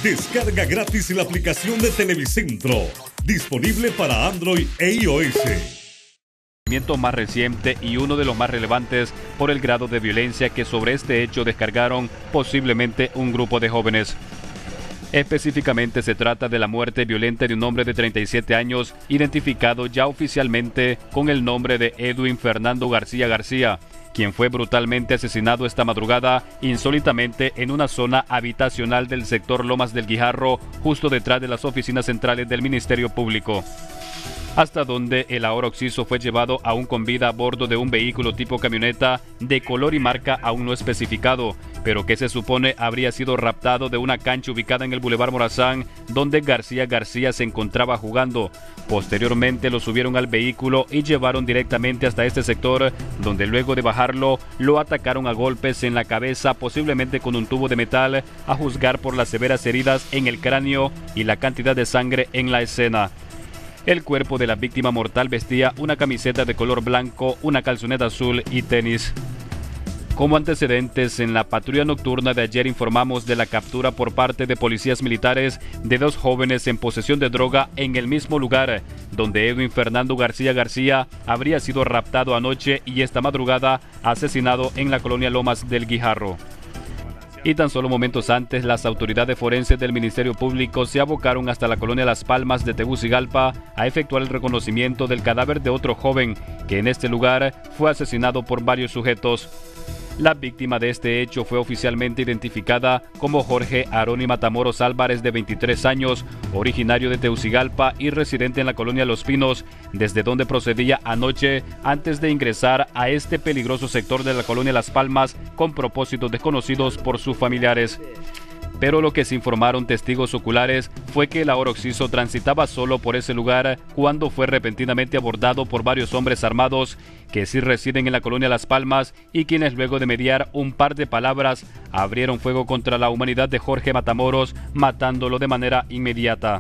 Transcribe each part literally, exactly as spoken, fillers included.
Descarga gratis la aplicación de Televicentro, disponible para Android e iOS. Más reciente y uno de los más relevantes por el grado de violencia que sobre este hecho descargaron posiblemente un grupo de jóvenes. Específicamente se trata de la muerte violenta de un hombre de treinta y siete años, identificado ya oficialmente con el nombre de Edwin Fernando García García, quien fue brutalmente asesinado esta madrugada insólitamente en una zona habitacional del sector Lomas del Guijarro, justo detrás de las oficinas centrales del Ministerio Público. Hasta donde el ahora occiso fue llevado aún con vida a bordo de un vehículo tipo camioneta de color y marca aún no especificado, pero que se supone habría sido raptado de una cancha ubicada en el Boulevard Morazán, donde García García se encontraba jugando. Posteriormente lo subieron al vehículo y llevaron directamente hasta este sector, donde luego de bajarlo lo atacaron a golpes en la cabeza, posiblemente con un tubo de metal, a juzgar por las severas heridas en el cráneo y la cantidad de sangre en la escena. El cuerpo de la víctima mortal vestía una camiseta de color blanco, una calzoneta azul y tenis. Como antecedentes, en la patrulla nocturna de ayer informamos de la captura por parte de policías militares de dos jóvenes en posesión de droga en el mismo lugar, donde Edwin Fernando García García habría sido raptado anoche y esta madrugada asesinado en la colonia Lomas del Guijarro. Y tan solo momentos antes, las autoridades forenses del Ministerio Público se abocaron hasta la colonia Las Palmas de Tegucigalpa a efectuar el reconocimiento del cadáver de otro joven que en este lugar fue asesinado por varios sujetos. La víctima de este hecho fue oficialmente identificada como Jorge Aroni Matamoros Álvarez, de veintitrés años, originario de Tegucigalpa y residente en la colonia Los Pinos, desde donde procedía anoche antes de ingresar a este peligroso sector de la colonia Las Palmas con propósitos desconocidos por sus familiares. Pero lo que se informaron testigos oculares fue que el ahora occiso transitaba solo por ese lugar cuando fue repentinamente abordado por varios hombres armados que sí residen en la colonia Las Palmas y quienes luego de mediar un par de palabras abrieron fuego contra la humanidad de Jorge Matamoros, matándolo de manera inmediata.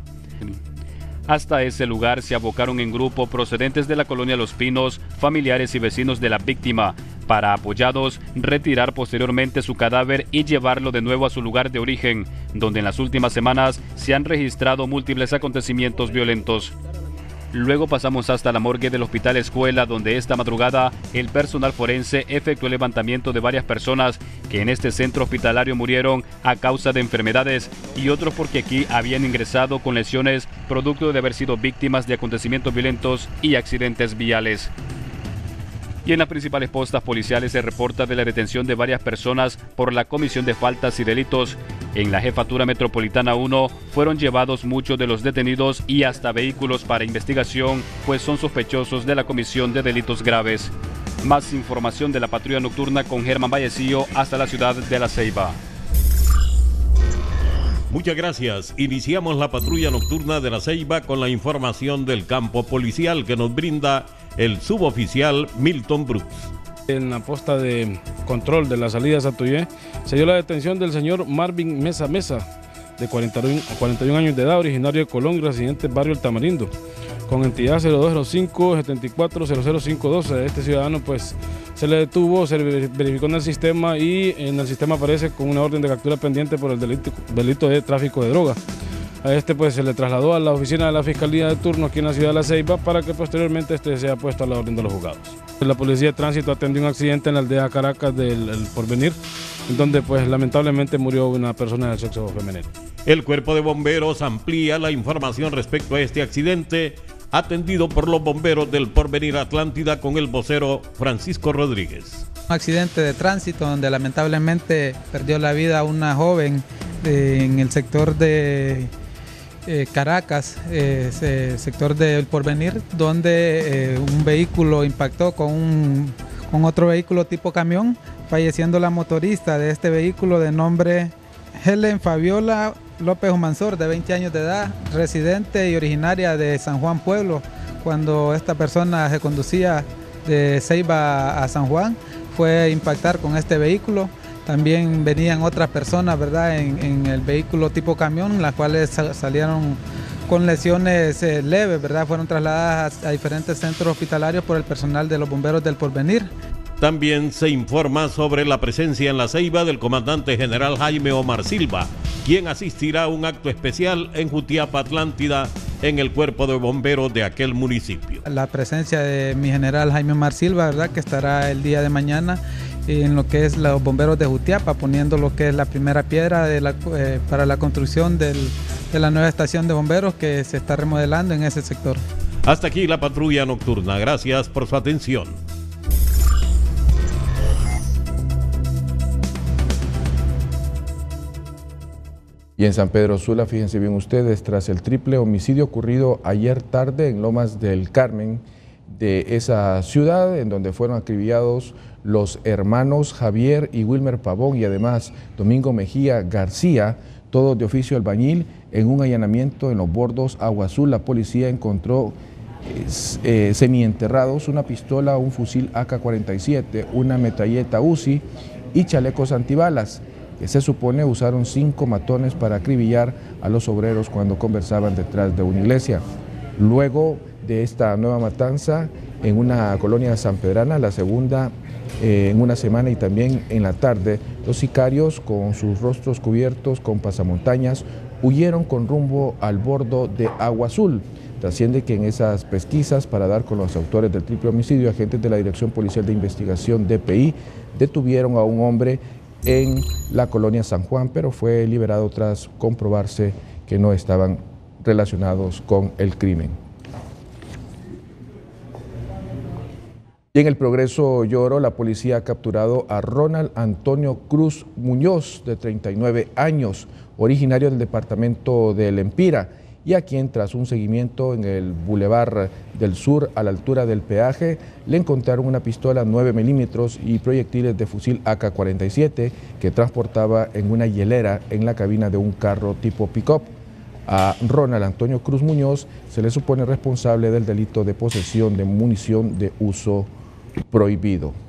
Hasta ese lugar se abocaron en grupo procedentes de la colonia Los Pinos, familiares y vecinos de la víctima, para, apoyados, retirar posteriormente su cadáver y llevarlo de nuevo a su lugar de origen, donde en las últimas semanas se han registrado múltiples acontecimientos violentos. Luego pasamos hasta la morgue del Hospital Escuela, donde esta madrugada el personal forense efectuó el levantamiento de varias personas que en este centro hospitalario murieron a causa de enfermedades y otros porque aquí habían ingresado con lesiones producto de haber sido víctimas de acontecimientos violentos y accidentes viales. Y en las principales postas policiales se reporta de la detención de varias personas por la comisión de faltas y delitos. En la Jefatura Metropolitana uno fueron llevados muchos de los detenidos y hasta vehículos para investigación, pues son sospechosos de la comisión de delitos graves. Más información de la patrulla nocturna con Germán Vallecillo hasta la ciudad de La Ceiba. Muchas gracias. Iniciamos la patrulla nocturna de La Ceiba con la información del campo policial que nos brinda el suboficial Milton Brooks. En la posta de control de la salida a Satuyé se dio la detención del señor Marvin Mesa Mesa, de cuarenta y un años de edad, originario de Colón, residente del barrio El Tamarindo, con entidad cero dos cero cinco setenta y cuatro cero cero cinco dos. Este ciudadano pues se le detuvo, se verificó en el sistema y en el sistema aparece con una orden de captura pendiente por el delito, delito de tráfico de droga. A este pues se le trasladó a la oficina de la Fiscalía de turno aquí en la ciudad de La Ceiba para que posteriormente este sea puesto a la orden de los juzgados. La Policía de Tránsito atendió un accidente en la aldea Caracas del El Porvenir, en donde pues lamentablemente murió una persona del sexo femenino. El Cuerpo de Bomberos amplía la información respecto a este accidente, atendido por los bomberos del Porvenir Atlántida con el vocero Francisco Rodríguez. Un accidente de tránsito donde lamentablemente perdió la vida una joven eh, en el sector de eh, Caracas, eh, sector del Porvenir, donde eh, un vehículo impactó con, un, con otro vehículo tipo camión, falleciendo la motorista de este vehículo de nombre Helen Fabiola López Humansor, de veinte años de edad, residente y originaria de San Juan Pueblo. Cuando esta persona se conducía de Ceiba a San Juan, fue a impactar con este vehículo. También venían otras personas, ¿verdad?, en, en el vehículo tipo camión, las cuales salieron con lesiones eh, leves, ¿verdad? Fueron trasladadas a, a diferentes centros hospitalarios por el personal de los bomberos del Porvenir. También se informa sobre la presencia en La Ceiba del comandante general Jaime Omar Silva, quien asistirá a un acto especial en Jutiapa, Atlántida, en el cuerpo de bomberos de aquel municipio. La presencia de mi general Jaime Omar Silva, ¿verdad?, que estará el día de mañana en lo que es los bomberos de Jutiapa, poniendo lo que es la primera piedra de la, eh, para la construcción del, de la nueva estación de bomberos que se está remodelando en ese sector. Hasta aquí la patrulla nocturna. Gracias por su atención. Y en San Pedro Sula, fíjense bien ustedes, tras el triple homicidio ocurrido ayer tarde en Lomas del Carmen de esa ciudad, en donde fueron acribillados los hermanos Javier y Wilmer Pavón y además Domingo Mejía García, todos de oficio albañil, en un allanamiento en los bordos Agua Azul, la policía encontró eh, semienterrados una pistola, un fusil A K cuarenta y siete, una metralleta Uzi y chalecos antibalas, que se supone usaron cinco matones para acribillar a los obreros cuando conversaban detrás de una iglesia. Luego de esta nueva matanza en una colonia sanpedrana, la segunda eh, en una semana y también en la tarde, los sicarios con sus rostros cubiertos con pasamontañas huyeron con rumbo al bordo de Agua Azul. Trasciende que en esas pesquisas para dar con los autores del triple homicidio, agentes de la Dirección Policial de Investigación D P I detuvieron a un hombre en la colonia San Juan, pero fue liberado tras comprobarse que no estaban relacionados con el crimen. Y en el Progreso Lloro, la policía ha capturado a Ronald Antonio Cruz Muñoz, de treinta y nueve años, originario del departamento de El Empira, y a quien tras un seguimiento en el Boulevard del Sur a la altura del peaje le encontraron una pistola nueve milímetros y proyectiles de fusil A K cuarenta y siete que transportaba en una hielera en la cabina de un carro tipo pick-up. A Ronald Antonio Cruz Muñoz se le supone responsable del delito de posesión de munición de uso prohibido.